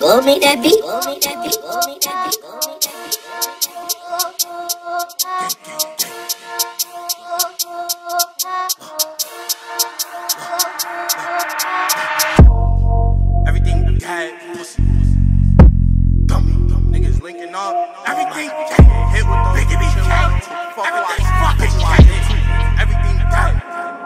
Blow me that beat. Everything you had, pussy. Dummy, niggas linking up. Everything hit with the biggie everything dead.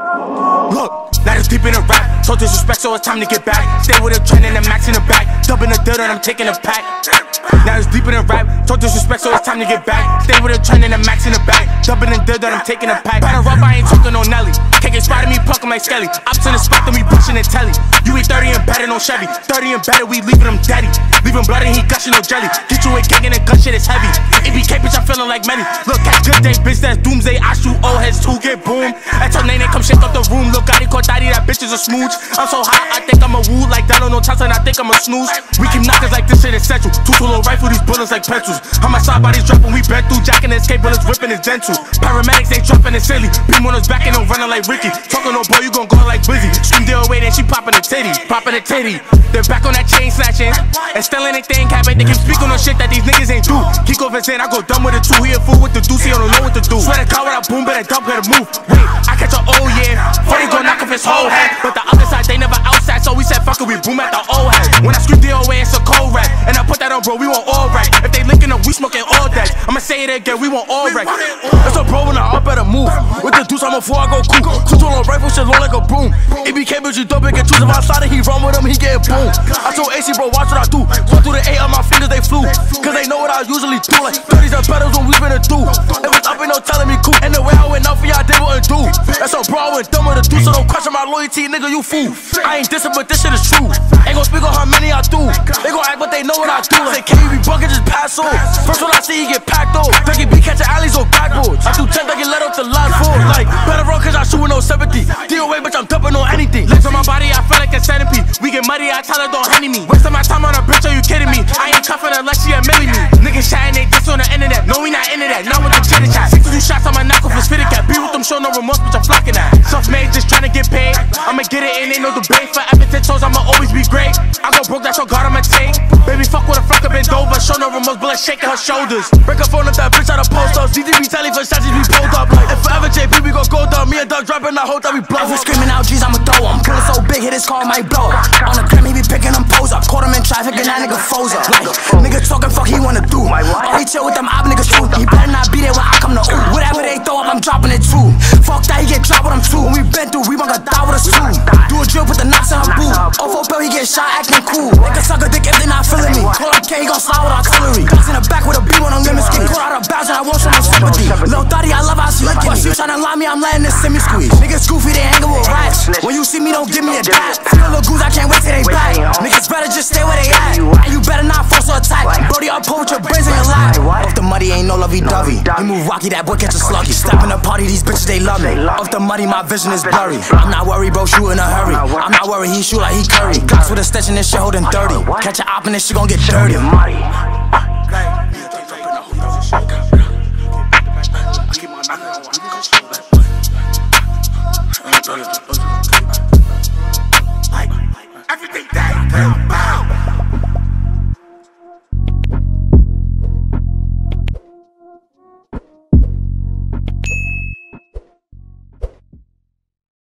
Look, now it's deep in the rap. So disrespect, so it's time to get back. Stay with a trend and the max in the back. Dubbing the dirt and I'm taking a pack. Now it's deep in the rap. So disrespect, so it's time to get back. Stay with a trend and the max in the back. Dubbing the dirt and I'm taking a pack. Batter up, I ain't talking no Nelly. Can't get spotted, me puckin' like Skelly. Ops in the spot, then we pushing the telly. You eat 30 and better, no Chevy. 30 and better, we leaving him daddy. Leaving blood and he gushing no jelly. Get you a gang and the gun shit is heavy. ABK bitch, I'm feeling like many. Look at good day, bitch, that's doomsday. I shoot old heads too, get boom. I tell Nene come shake up the room. Look, Gotti caught Daddy, that bitch is a smooch. I'm so hot, I think I'm a woo. Like Donald, no chance, and I think I'm a snooze. We keep knockers like this shit essential. Two solo rifle, these bullets like pencils. On my side bodies dropping, we bent through. Jacking and escape bullets, whipping is gentle. Paramedics ain't dropping it silly. Beam on us back and I'm running like Ricky. Talking no boy, you gon' go like Blizzy. Scream deal away, then she popping a titty. Popping a titty. They're back on that chain snatching. And still anything happen. They keep speaking on shit that these niggas ain't do. Kick off his hand, I go dumb with it too. He a fool with the deuce, he don't know what to do. Swear to God, when I boom, better dump, gotta move. Wait, I catch a oh yeah. 40 gon' knock off his whole head. But the other side, they never outside, so we said fuck it, we boom at the old head. When I scream DOA, it's a cold rap. And I put that on, bro, we want all right. If they linking up, we smoking all that. I'ma say it again, we want all right. That's a bro when I up at a move. With the deuce, I'm before I go cool. Control on rifle, shit low like a broom. ABK bitch, you dumb, get choose. If I slide it, he run with him, he get boom. I told AC, bro, watch what I do. Go through the 8 of my fingers, they flew. Cause they know what I usually do. Like 30s and pedals when we finna do. If it's up, ain't no telling me cool. And the way I went out for y'all, they wouldn't do. That's a bro, I went dumb with the deuce. So don't question my loyalty, nigga, you fool. I ain't dissing, but this shit is true. Ain't gon' speak on how many I do. They gon' act, but they know what I do. Say, can you be bugging, just pass on. First one I see, he get packed on. Dougie B catching alleys or backboards. I do 10, they get let up to line 4. Like, better run, cause I shoot with no 70. DOA, bitch, I'm dumping on anything. Legs on my body, I feel like a centipede. We get muddy, I tell her don't henny me. Wasting my time on a bitch, are you kidding me? I ain't cuffing unless she admitting me. Niggas shouting they diss on the internet. No, we not into that, not with the chitter chat. 62 shots on my knock off his fitted cap. Be with them, show no remorse, bitch, I'm flocking that. Self-made, just trying to get paid. I'ma get it and ain't no debate. Forever 10 toes, I'ma always be great. I go broke, that's your guard I'ma take. Baby, fuck with a fuck up bent over. Show no remorse, blood shaking her shoulders. Break her phone up, that bitch out of post ups. DDB telling for shots, we pulled up. Like, if forever JP, we gon' go down. Me and Doug dropping, I hope that we blow up. If we screaming out G's, I'ma throw him. Bullet so big, hit his car, might blow up. On the gram, he be picking them pose up. Caught him in traffic and that nigga froze up. Like, nigga talking, fuck he wanna do. Oh, he chill with them op niggas shoot. He better not be there when I come to ooh. Whatever they throw up, I'm dropping it too. Fuck that, he get dropped with him too. When we been through, we want to die with us too. Do a drill, put the knocks in her boot. Off a pill, he get shot acting cool. They can suck a dick if they not feeling me. Call up K, he gon' slide with artillery. Guns in the back with a beam on a lemon skin. Caught out of bounds and I want some sympathy. Lil' Thotty, I love how she lickin' me. She tryna lie me, I'm letting this semi-squeeze. Niggas goofy, they hangin' with rats. When you see me, don't give me a dap. Feel the goose, I can't wait till they back. Niggas better just stay where they at. And you better not force or attack. Brody, I'll pull with your brains in your lap. Off the muddy, ain't no lovey-dovey. He move rocky, that boy catch a sluggy. Step in the party, these bitches, they love me. Off the muddy, my vision is blurry. I'm not worried, bro, shoot in a hurry. I'm not worried, he shoot like he Curry. Glocks with a stitch in this shit holding 30. Catch a op and this shit gon' get dirty. I keep my